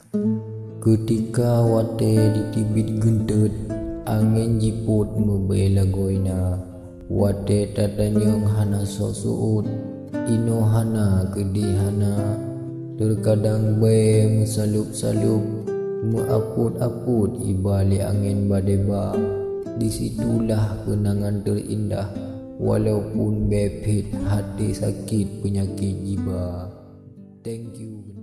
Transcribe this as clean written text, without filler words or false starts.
Ketika wate ditibit gentet, angin jiput membela goina. Wate tatanyong hana sosuut, ino hana kedihana. Terkadang be mesalup-salup, meaput-aput ibalik angin badeba. Disitulah kenangan terindah, walaupun bepit hati sakit penyakit jiba. Thank you.